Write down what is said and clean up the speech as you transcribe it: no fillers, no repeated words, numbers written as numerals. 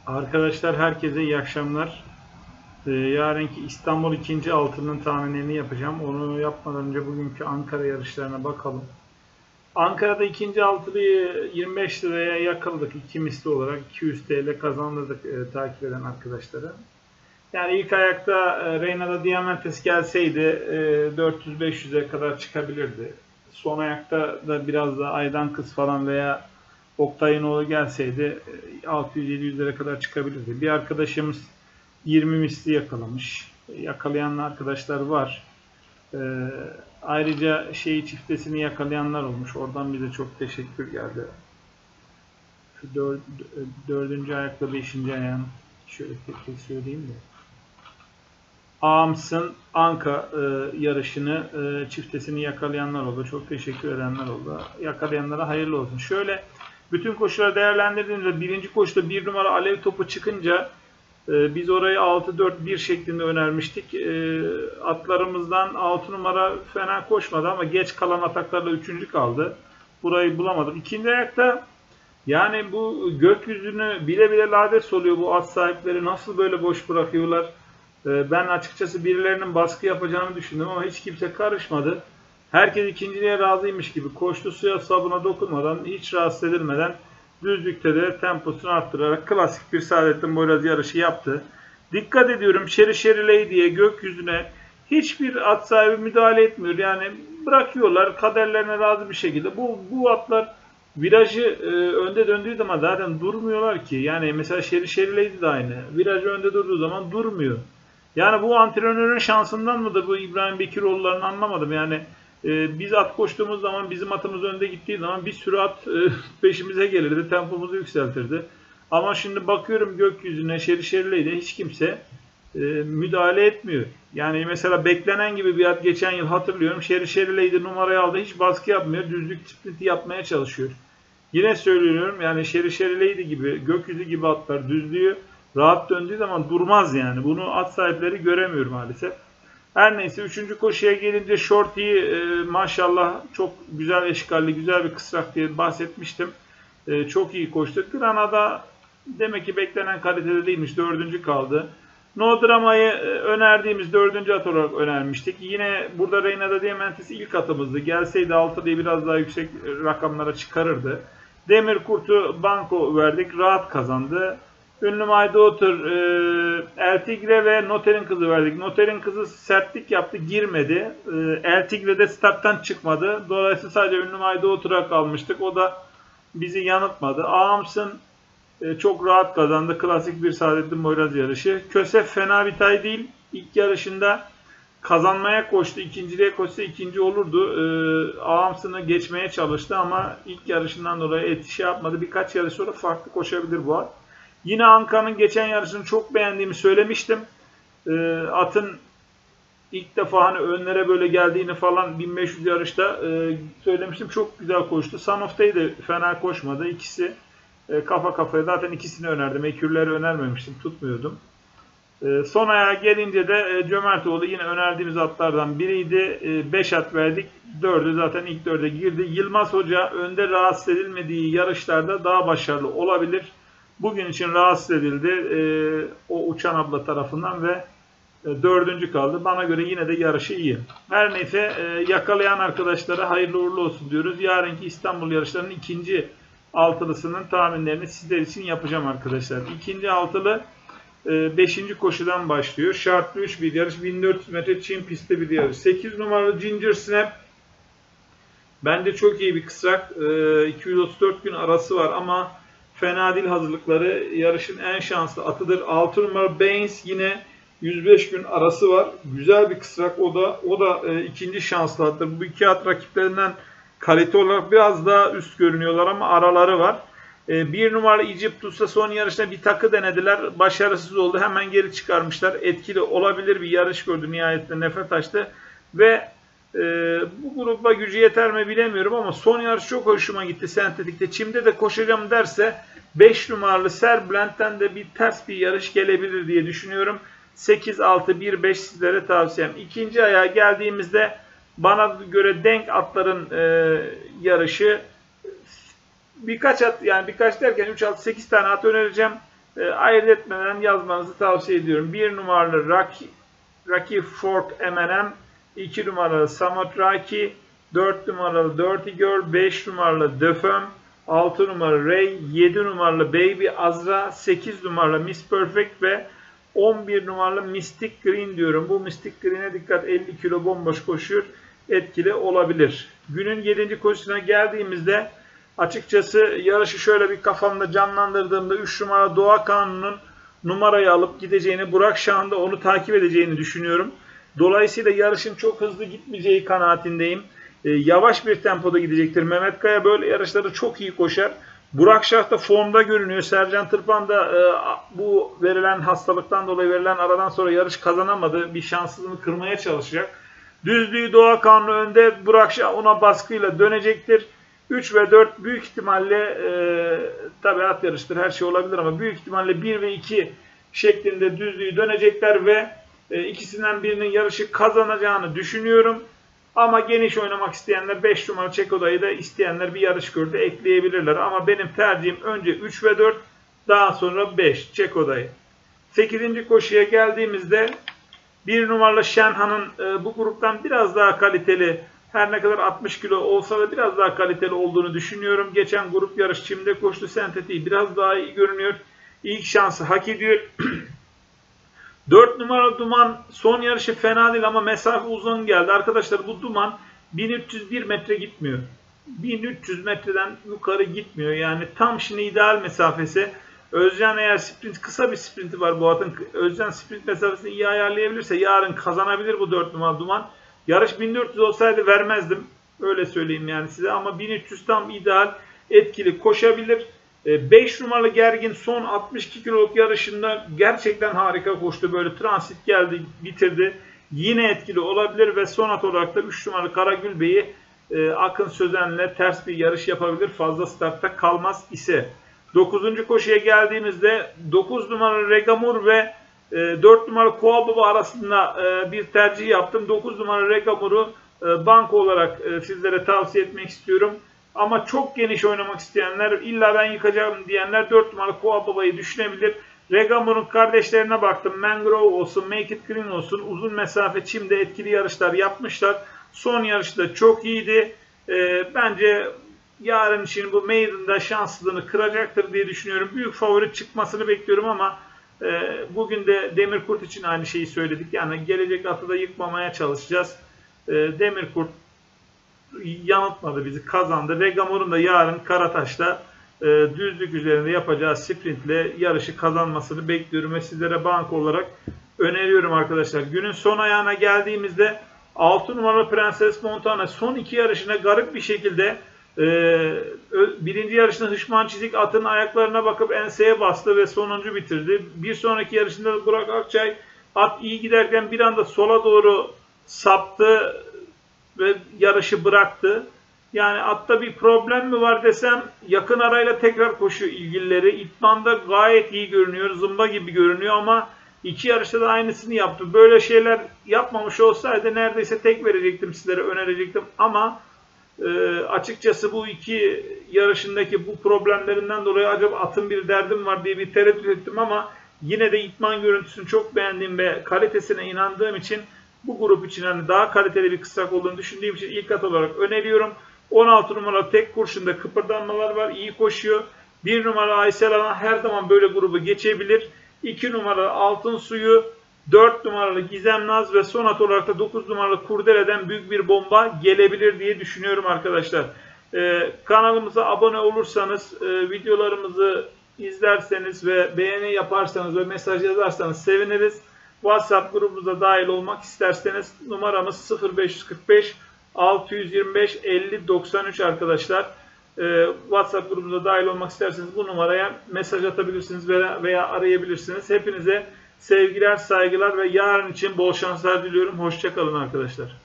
Arkadaşlar herkese iyi akşamlar. Yarınki İstanbul ikinci altının tahminini yapacağım. Onu yapmadan önce bugünkü Ankara yarışlarına bakalım. Ankara'da ikinci altılıyı 25 liraya yakaladık. İki misli olarak 200 TL kazandırdık takip eden arkadaşlara. Yani ilk ayakta Reyna'da Diamantes gelseydi 400-500'e kadar çıkabilirdi. Son ayakta da biraz da Aydan Kız falan veya Oktay'ın gelseydi 600-700'lere kadar çıkabilirdi. Bir arkadaşımız 20 misli yakalamış. Yakalayan arkadaşlar var. Ayrıca çiftesini yakalayanlar olmuş. Oradan bize çok teşekkür geldi. Şu dördüncü ayakla beşinci ayağın şöyle tek tek söyleyeyim de. Ams'ın Anka yarışını çiftesini yakalayanlar oldu. Çok teşekkür edenler oldu. Yakalayanlara hayırlı olsun. Şöyle bütün koşuları değerlendirdiğimizde birinci koşuda bir numara Alev Topu çıkınca biz orayı 6-4-1 şeklinde önermiştik. Atlarımızdan 6 numara fena koşmadı ama geç kalan ataklarla 3. kaldı. Burayı bulamadım. İkinci ayakta yani bu gökyüzünü bile bile lades oluyor bu at sahipleri. Nasıl böyle boş bırakıyorlar? Ben açıkçası birilerinin baskı yapacağını düşündüm ama hiç kimse karışmadı. Herkes ikinciliğe razıymış gibi koştu, suya sabuna dokunmadan, hiç rahatsız edilmeden düzlükte de temposunu arttırarak klasik bir Saadettin Boyraz yarışı yaptı. Dikkat ediyorum Şeri Lady'ye, gökyüzüne hiçbir at sahibi müdahale etmiyor. Yani bırakıyorlar kaderlerine razı bir şekilde. Bu atlar virajı önde döndüğü zaman zaten durmuyorlar ki. Yani mesela Şeri Lady de aynı. Virajı önde durduğu zaman durmuyor. Yani bu antrenörün şansından mıdır bu İbrahim Bekiroğulları'nı anlamadım. Yani biz at koştuğumuz zaman bizim atımız önde gittiği zaman bir sürü at peşimize gelirdi. Tempomuzu yükseltirdi. Ama şimdi bakıyorum gökyüzüne Şeri'yle hiç kimse müdahale etmiyor. Yani mesela beklenen gibi bir at geçen yıl hatırlıyorum. Şeri'yle numarayı aldı. Hiç baskı yapmıyor. Düzlük sprinti yapmaya çalışıyor. Yine söylüyorum yani Şeri'yle gibi gökyüzü gibi atlar düzlüğü rahat döndüğü zaman durmaz yani. Bunu at sahipleri göremiyor maalesef. Her neyse 3. koşuya gelince Shorty'yi maşallah çok güzel eşkalli, güzel bir kısrak diye bahsetmiştim. Çok iyi koştu. Granada demek ki beklenen kalitede değilmiş. 4. kaldı. No Drama'yı önerdiğimiz 4. at olarak önermiştik. Yine burada Reyna'da Diamantes ilk atımızdı. Gelseydi 6 diye biraz daha yüksek rakamlara çıkarırdı. Demir Kurt'u banko verdik. Rahat kazandı. Ünlü My Daughter, El Tigre ve Noter'in kızı verdik. Noter'in kızı sertlik yaptı, girmedi. El Tigre de starttan çıkmadı. Dolayısıyla sadece Ünlü My Daughter'a kalmıştık. O da bizi yanıltmadı. Ams'ın çok rahat kazandı. Klasik bir Saadettin Boyraz yarışı. Kösef fena bir tay değil. İlk yarışında kazanmaya koştu. İkinciliğe koşsa ikinci olurdu. Ams'ını geçmeye çalıştı ama ilk yarışından dolayı yapmadı. Birkaç yarış sonra farklı koşabilir bu at. Yine Anka'nın geçen yarışını çok beğendiğimi söylemiştim. Atın ilk defa hani önlere böyle geldiğini falan 1500 yarışta söylemiştim. Çok güzel koştu. Son of Day de fena koşmadı. İkisi kafa kafaya. Zaten ikisini önerdim. Ekürleri önermemiştim. Tutmuyordum. Son ayağa gelince de Cömertoğlu yine önerdiğimiz atlardan biriydi. 5 at verdik. 4'ü zaten ilk 4'e girdi. Yılmaz Hoca önde rahatsız edilmediği yarışlarda daha başarılı olabilir. Bugün için rahatsız edildi o uçan abla tarafından ve 4. kaldı. Bana göre yine de yarışı iyi. Her neyse yakalayan arkadaşlara hayırlı uğurlu olsun diyoruz. Yarınki İstanbul yarışlarının ikinci altılısının tahminlerini sizler için yapacağım arkadaşlar. İkinci altılı 5. koşudan başlıyor. Şartlı 3 bir yarış. 1400 metre Çin pistte bir yarış. 8 numaralı Ginger Snap. Bence çok iyi bir kısrak. 234 gün arası var ama fena değil hazırlıkları. Yarışın en şanslı atıdır. 6 numara Baines yine 105 gün arası var. Güzel bir kısrak o da ikinci şanslı atıdır. Bu iki at rakiplerinden kalite olarak biraz daha üst görünüyorlar ama araları var. 1 numaralı Egyptus'ta son yarışta bir takı denediler. Başarısız oldu. Hemen geri çıkarmışlar. Etkili olabilir bir yarış gördü. Nihayetinde nefes açtı. Ve bu gruba gücü yeter mi bilemiyorum ama son yarış çok hoşuma gitti sentetikte. Çim'de de koşacağım derse 5 numaralı Serblend'den de bir ters bir yarış gelebilir diye düşünüyorum. 8-6-1-5 sizlere tavsiyem. İkinci ayağa geldiğimizde bana göre denk atların yarışı birkaç at yani birkaç derken 3-6-8 tane at önereceğim. ayırt etmeden yazmanızı tavsiye ediyorum. 1 numaralı Rocky Fork M&M, 2 numaralı Samotraki, 4 numaralı Dirty Girl, 5 numaralı Defum, 6 numaralı Ray, 7 numaralı Baby Azra, 8 numaralı Miss Perfect ve 11 numaralı Mystic Green diyorum. Bu Mystic Green'e dikkat, 50 kilo bomboş koşuyor. Etkili olabilir. Günün 7. koşusuna geldiğimizde açıkçası yarışı şöyle bir kafamda canlandırdığımda 3 numara Doğa Kanun'un numarayı alıp gideceğini, Burak Şah'ın da onu takip edeceğini düşünüyorum. Dolayısıyla yarışın çok hızlı gitmeyeceği kanaatindeyim. Yavaş bir tempoda gidecektir. Mehmet Kaya böyle yarışları çok iyi koşar. Burak Şah da formda görünüyor. Sercan Tırpan da bu verilen hastalıktan dolayı verilen aradan sonra yarış kazanamadı. Bir şanssızlığını kırmaya çalışacak. Düzlüğü Doğa Kanunu önde. Burak Şah ona baskıyla dönecektir. 3 ve 4 büyük ihtimalle tabi at yarıştır, her şey olabilir ama büyük ihtimalle 1 ve 2 şeklinde düzlüğü dönecekler ve ikisinden birinin yarışı kazanacağını düşünüyorum. Ama geniş oynamak isteyenler 5 numara Çekoda'yı da isteyenler bir yarış gördü ekleyebilirler. Ama benim tercihim önce 3 ve 4, daha sonra 5 Çekoda'yı. 8. koşuya geldiğimizde 1 numaralı Şenhan'ın bu gruptan biraz daha kaliteli, her ne kadar 60 kilo olsa da biraz daha kaliteli olduğunu düşünüyorum. Geçen grup yarış çimde koştu, sentetiği biraz daha iyi görünüyor. İlk şansı hak ediyor. 4 numaralı Duman son yarışı fena değil ama mesafe uzun geldi. Arkadaşlar bu Duman 1301 metre gitmiyor. 1300 metreden yukarı gitmiyor. Yani tam şimdi ideal mesafesi. Özcan eğer kısa bir sprinti var bu atın. Özcan sprint mesafesini iyi ayarlayabilirse yarın kazanabilir bu 4 numaralı Duman. Yarış 1400 olsaydı vermezdim. Öyle söyleyeyim yani size ama 1300 tam ideal, etkili koşabilir. 5 numaralı Gergin son 62 kiloluk yarışında gerçekten harika koştu. Böyle transit geldi, bitirdi. Yine etkili olabilir ve son at olarak da 3 numaralı Karagül Bey'i Akın Sözen'le ters bir yarış yapabilir. Fazla startta kalmaz ise. 9. koşuya geldiğimizde 9 numaralı Regamur ve 4 numaralı Koa Baba arasında bir tercih yaptım. 9 numaralı Regamur'u banko olarak sizlere tavsiye etmek istiyorum. Ama çok geniş oynamak isteyenler, illa ben yıkacağım diyenler 4 numaralı Koa Baba'yı düşünebilir. Regamur'un kardeşlerine baktım. Mangrove olsun, Make It Green olsun. Uzun mesafe çimde etkili yarışlar yapmışlar. Son yarışta çok iyiydi. Bence yarın için bu Maiden'da şanslılığını kıracaktır diye düşünüyorum. Büyük favori çıkmasını bekliyorum ama bugün de Demirkurt için aynı şeyi söyledik. Yani gelecek atı da yıkmamaya çalışacağız. Demirkurt yanıltmadı bizi, kazandı. Regamur'un da yarın Karataş'ta düzlük üzerinde yapacağı sprintle yarışı kazanmasını bekliyorum ve sizlere banko olarak öneriyorum arkadaşlar. Günün son ayağına geldiğimizde 6 numaralı Prenses Montana son 2 yarışına garip bir şekilde birinci yarışında Hışman Çizik atın ayaklarına bakıp enseye bastı ve sonuncu bitirdi. Bir sonraki yarışında da Burak Akçay at iyi giderken bir anda sola doğru saptı ve yarışı bıraktı. Yani atta bir problem mi var desem, yakın arayla tekrar koşuyor ilgilileri. İtman'da gayet iyi görünüyor, zımba gibi görünüyor ama 2 yarışta da aynısını yaptı. Böyle şeyler yapmamış olsaydı neredeyse tek verecektim, sizlere önerecektim ama açıkçası bu 2 yarışındaki bu problemlerinden dolayı acaba atın bir derdim var diye bir tereddüt ettim ama yine de İtman görüntüsünü çok beğendiğim ve kalitesine inandığım için bu grup için hani daha kaliteli bir kısrak olduğunu düşündüğüm için ilk at olarak öneriyorum. 16 numaralı tek kurşunda kıpırdanmalar var, iyi koşuyor. 1 numaralı Aysel Alan her zaman böyle grubu geçebilir. 2 numaralı Altın Suyu, 4 numaralı Gizem Naz ve son at olarak da 9 numaralı Kurdele'den büyük bir bomba gelebilir diye düşünüyorum arkadaşlar. Kanalımıza abone olursanız, videolarımızı izlerseniz ve beğeni yaparsanız ve mesaj yazarsanız seviniriz. WhatsApp grubumuza dahil olmak isterseniz numaramız 0545 625 50 93 arkadaşlar. WhatsApp grubumuza dahil olmak isterseniz bu numaraya mesaj atabilirsiniz veya arayabilirsiniz. Hepinize sevgiler, saygılar ve yarın için bol şanslar diliyorum. Hoşça kalın arkadaşlar.